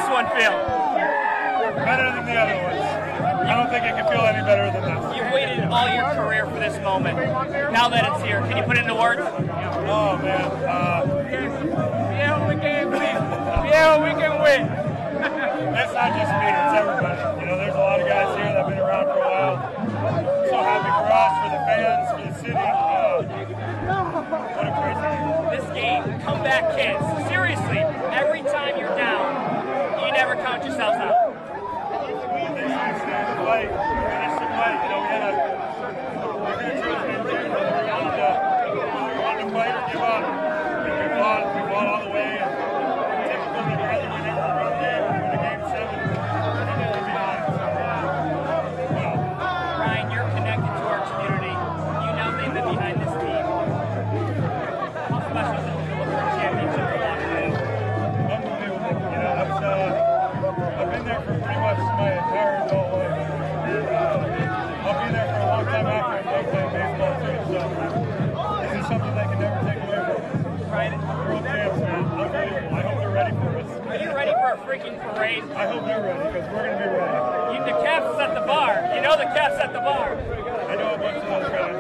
one feel? Better than the other ones. I don't think it can feel any better than this. You've waited all your career for this moment. Now that it's here, can you put it into words? Oh, man. Yeah, we can win. Yeah, we can win. It's not just me, it's everybody. You know, there's a lot of guys here that have been around for a while. So happy for us, for the fans, for the city. What a crazy game. This game, comeback kids. Seriously, every time you're down, you never count yourselves out. They stay in the fight. Finish the fight. You know, we could have chosen in June whether we wanted to fight or give up. You know, we fought all the way. And typical that we're either winning the road game or win a game 7 and then we're behind. So, Ryan, you're connected to our community. You know they've been behind this team. How special is it to look for a championship for that? Unbelievable. You know, I've been there for pretty much my entire adult life. And I'll be there for a long time after I'm done playing baseball too. So this is something they can never take away from us. Right. World champs, man. Unbelievable. I hope they're ready for us. Are you ready for a freaking parade? I hope they're ready because we're going to be ready. The Caps set the bar. You know the Caps set the bar. I know a bunch of those guys.